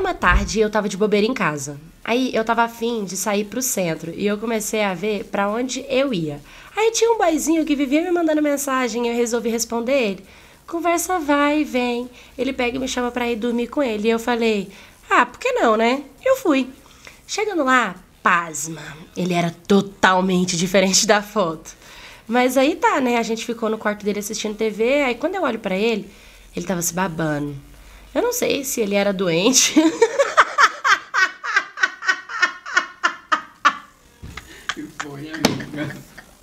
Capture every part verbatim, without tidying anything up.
uma tarde eu tava de bobeira em casa. Aí eu tava afim de sair pro centro e eu comecei a ver pra onde eu ia. Aí tinha um boyzinho que vivia me mandando mensagem e eu resolvi responder ele. Conversa vai e vem. Ele pega e me chama pra ir dormir com ele. E eu falei, ah, por que não, né? Eu fui. Chegando lá, pasma, ele era totalmente diferente da foto. Mas aí tá, né? A gente ficou no quarto dele assistindo T V, aí quando eu olho pra ele, ele tava se babando. Eu não sei se ele era doente. Que foi, amiga?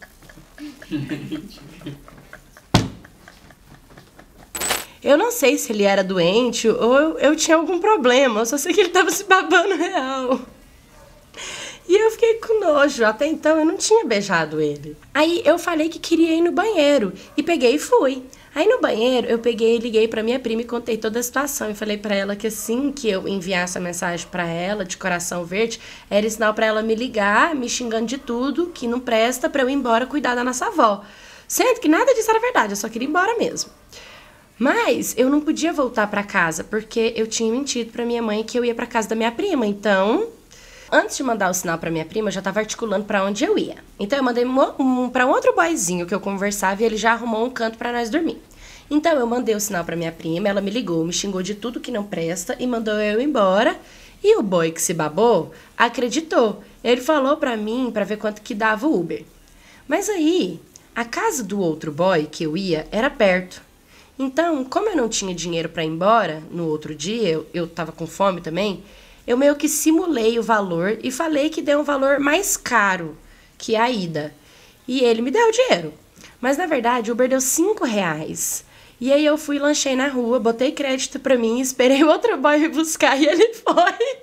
Eu não sei se ele era doente ou eu, eu tinha algum problema. Eu só sei que ele tava se babando real. E eu fiquei com nojo. Até então eu não tinha beijado ele. Aí eu falei que queria ir no banheiro. E peguei e fui. Aí no banheiro eu peguei e liguei pra minha prima e contei toda a situação. E falei pra ela que assim que eu enviasse a mensagem pra ela, de coração verde, era sinal pra ela me ligar, me xingando de tudo, que não presta, pra eu ir embora cuidar da nossa avó. Sendo que nada disso era verdade, eu só queria ir embora mesmo. Mas eu não podia voltar pra casa, porque eu tinha mentido pra minha mãe que eu ia pra casa da minha prima. Então, antes de mandar o sinal pra minha prima, eu já tava articulando pra onde eu ia. Então eu mandei um, um, pra um outro boyzinho que eu conversava e ele já arrumou um canto pra nós dormir. Então eu mandei o sinal pra minha prima, ela me ligou, me xingou de tudo que não presta e mandou eu ir embora. E o boy que se babou acreditou. Ele falou pra mim pra ver quanto que dava o Uber. Mas aí, a casa do outro boy que eu ia era perto. Então, como eu não tinha dinheiro pra ir embora no outro dia, eu, eu tava com fome também, eu meio que simulei o valor e falei que deu um valor mais caro que a ida. E ele me deu o dinheiro. Mas, na verdade, o Uber deu cinco reais. E aí eu fui, lanchei na rua, botei crédito pra mim, esperei o outro boy me buscar e ele foi.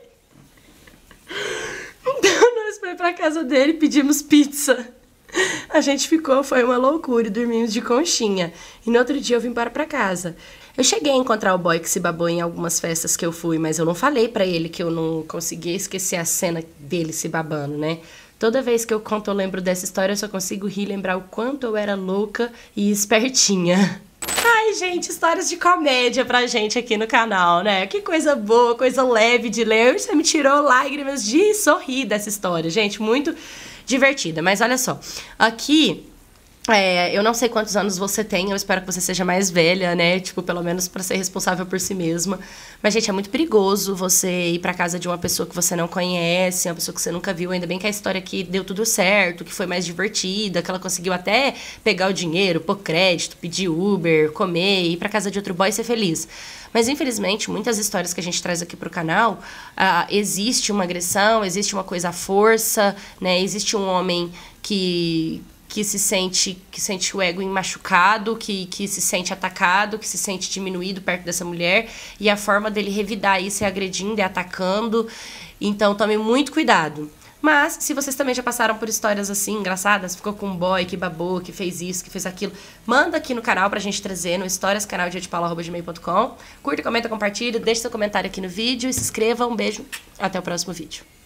Então, nós fomos pra casa dele e pedimos pizza. A gente ficou, foi uma loucura e dormimos de conchinha. E no outro dia eu vim embora pra casa. Eu cheguei a encontrar o boy que se babou em algumas festas que eu fui, mas eu não falei pra ele que eu não conseguia esquecer a cena dele se babando, né? Toda vez que eu conto, eu lembro dessa história, eu só consigo rir e lembrar o quanto eu era louca e espertinha. Ai, gente, histórias de comédia pra gente aqui no canal, né? Que coisa boa, coisa leve de ler. Você me tirou lágrimas de sorrir dessa história, gente. Muito divertida. Mas olha só, aqui... É, eu não sei quantos anos você tem, eu espero que você seja mais velha, né? Tipo, pelo menos pra ser responsável por si mesma. Mas, gente, é muito perigoso você ir pra casa de uma pessoa que você não conhece, uma pessoa que você nunca viu. Ainda bem que a história aqui deu tudo certo, que foi mais divertida, que ela conseguiu até pegar o dinheiro, pôr crédito, pedir Uber, comer, ir pra casa de outro boy e ser feliz. Mas, infelizmente, muitas histórias que a gente traz aqui pro canal, ah, existe uma agressão, existe uma coisa à força, né? Existe um homem que... que se sente, que sente o ego machucado, que, que se sente atacado, que se sente diminuído perto dessa mulher, e a forma dele revidar isso é agredindo, é atacando. Então, tome muito cuidado. Mas, se vocês também já passaram por histórias assim, engraçadas, ficou com um boy que babou, que fez isso, que fez aquilo, manda aqui no canal pra gente trazer, no histórias canal dia de paula arroba gmail ponto com. Curta, comenta, compartilha, deixa seu comentário aqui no vídeo e se inscreva. Um beijo, até o próximo vídeo.